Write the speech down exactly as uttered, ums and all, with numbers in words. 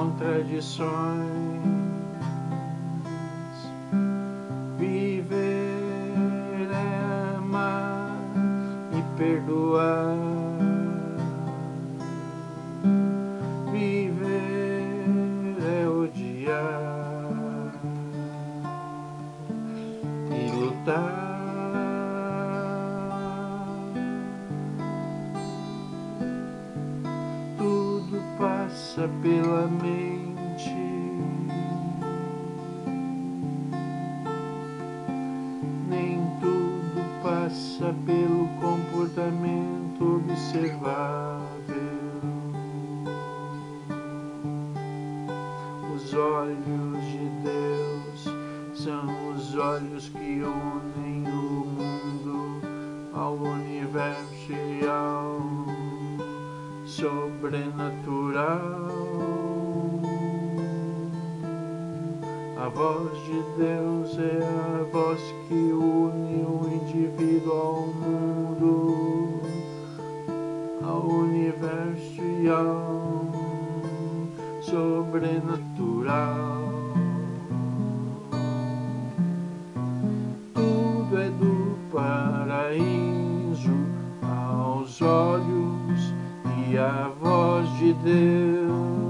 contradições. Viver é amar e perdoar. Viver é odiar e lutar. Tudo passa pela mente, nem tudo passa pelo comportamento observável. Os olhos de Deus são os olhos que unem o mundo ao universo e ao sobrenatural. A voz de Deus é a voz que une o indivíduo ao mundo, ao universo e ao sobrenatural. Tudo é do paraíso aos olhos e a voz de Deus.